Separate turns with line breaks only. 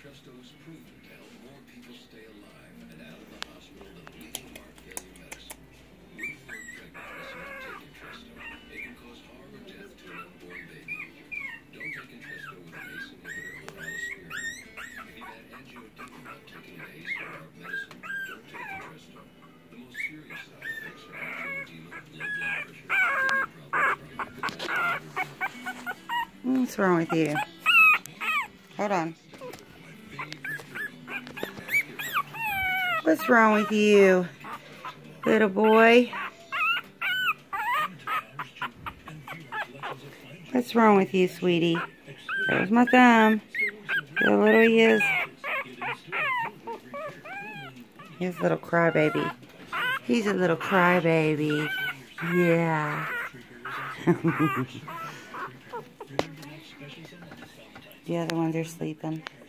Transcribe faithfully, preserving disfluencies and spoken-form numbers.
Entresto is proven to help more people stay alive and out of the hospital than leading heart failure medicine. When you're pregnant, let's not take Entresto. It can cause harm or death to an unborn baby. Don't take Entresto with an A C E inhibitor or allospirin. If you've had angioedema while taking an A C E or heart medicine, don't take Entresto. The most serious side effects are angioedema, low blood pressure, kidney problems, or hypertension.
What's wrong with you? Hold on. What's wrong with you, little boy? What's wrong with you, sweetie? There's my thumb. See how little he is? He's a little crybaby. He's a little crybaby. Yeah. The other ones are sleeping.